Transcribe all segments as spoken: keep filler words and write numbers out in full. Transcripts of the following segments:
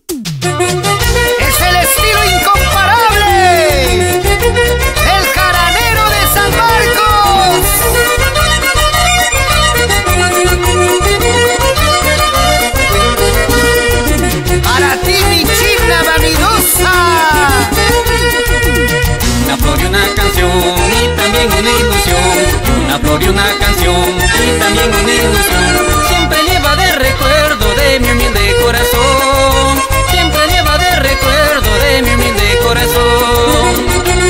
Es el estilo incomparable, el jaranero de San Marcos. Para ti, mi china vanidosa. Una flor y una canción y también una ilusión. Una flor y una canción y también una ilusión. Siempre lleva de recuerdo de mi humilde corazón. Siempre lleva de recuerdo de mi humilde corazón.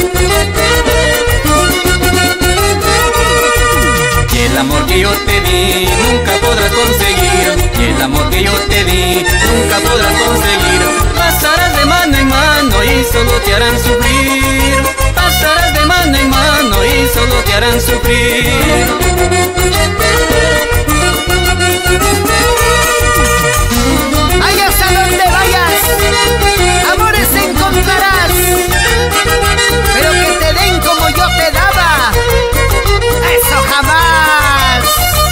Y el amor que yo te di nunca podrás conseguir. Y el amor que yo te di nunca podrás conseguir. Pasarás de mano en mano y solo te harán sufrir. Pasarás de mano en mano y solo te harán sufrir. Vayas a donde vayas, amores encontrarás, pero que te den como yo te daba, eso jamás.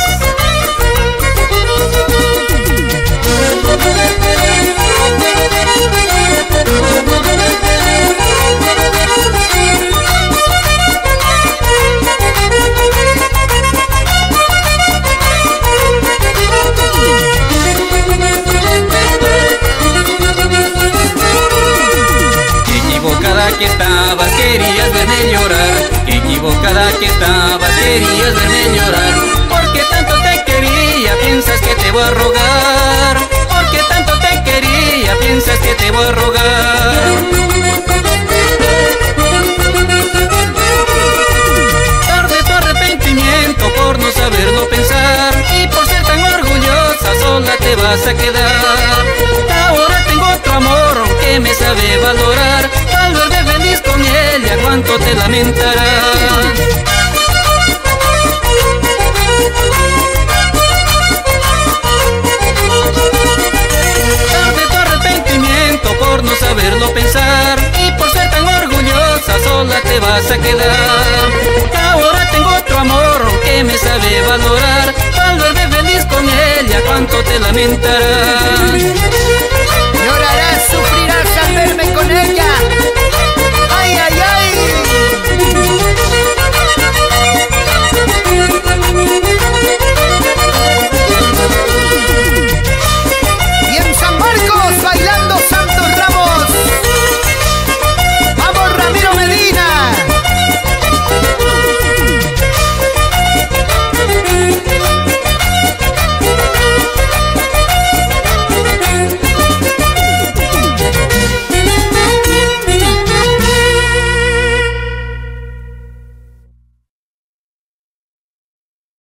Que estabas, querías verme llorar. Qué equivocada que estabas, querías verme llorar. Porque tanto te quería, piensas que te voy a rogar. Porque tanto te quería, piensas que te voy a rogar. Tarde tu arrepentimiento por no saberlo pensar. Y por ser tan orgullosa sola te vas a quedar. Ahora tengo otro amor que me sabe valorar. Al verme feliz con ella, cuánto te lamentarás. Tarde tu arrepentimiento por no saberlo pensar. Y por ser tan orgullosa sola te vas a quedar. Ahora tengo otro amor que me sabe valorar. Al verme feliz con ella, cuánto te lamentarás.